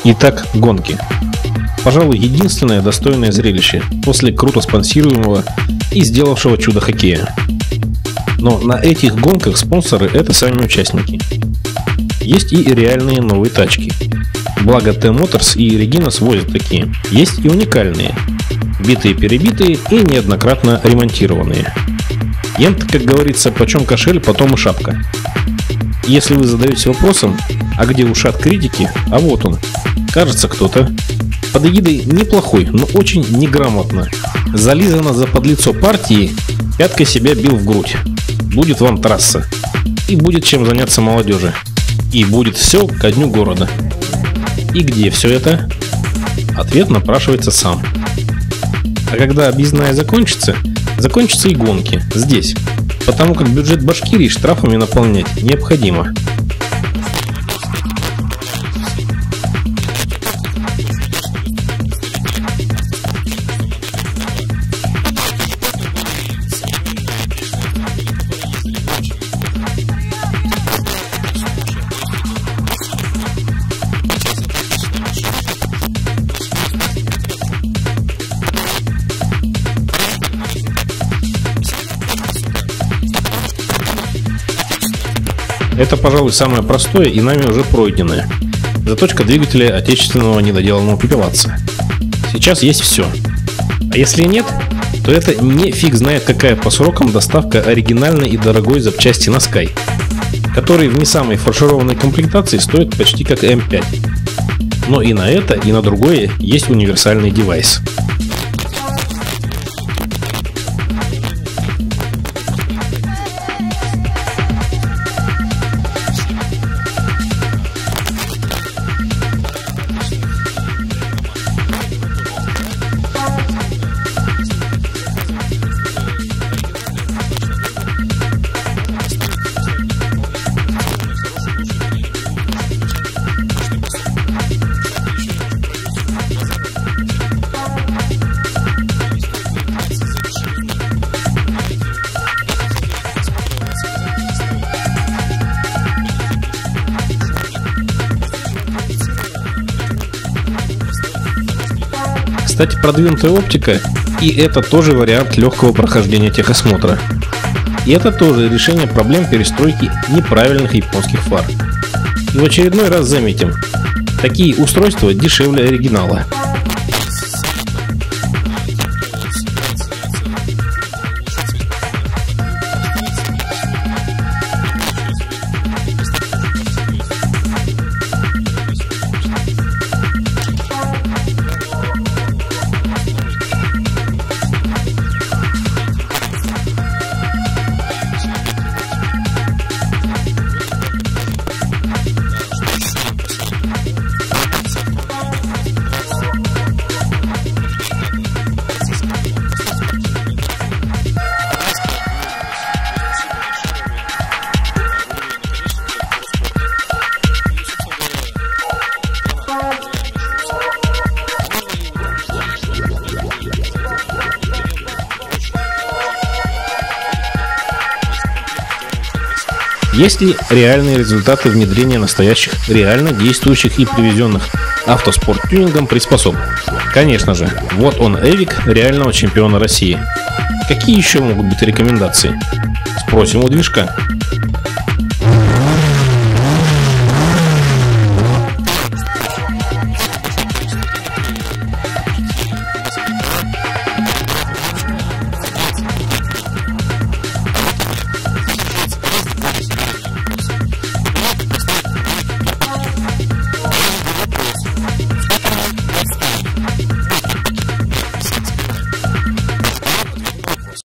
Итак, гонки. Пожалуй, единственное достойное зрелище после круто спонсируемого и сделавшего чудо хоккея. Но на этих гонках спонсоры – это сами участники. Есть и реальные новые тачки. Благо T-Motors и Regina возят такие. Есть и уникальные. Битые-перебитые и неоднократно ремонтированные. Ент, как говорится, почем кошель, потом и шапка. Если вы задаетесь вопросом, а где ушат критики, а вот он. Кажется, кто-то под эгидой неплохой, но очень неграмотно зализано за подлицо партии, пяткой себя бил в грудь. Будет вам трасса. И будет чем заняться молодежи. И будет все ко дню города. И где все это? Ответ напрашивается сам. А когда объездная закончится, закончатся и гонки здесь. Потому как бюджет Башкирии штрафами наполнять необходимо. Это, пожалуй, самое простое и нами уже пройденное. Заточка двигателя отечественного недоделанного пепелаца. Сейчас есть все. А если нет, то это не фиг знает какая по срокам доставка оригинальной и дорогой запчасти на Sky, который в не самой фаршированной комплектации стоит почти как М5. Но и на это, и на другое есть универсальный девайс. Кстати, продвинутая оптика, и это тоже вариант легкого прохождения техосмотра. И это тоже решение проблем перестройки неправильных японских фар. И в очередной раз заметим, такие устройства дешевле оригинала. Есть ли реальные результаты внедрения настоящих, реально действующих и привезенных автоспорт-тюнингом приспособ? Конечно же, вот он Эвик реального чемпиона России. Какие еще могут быть рекомендации? Спросим у движка.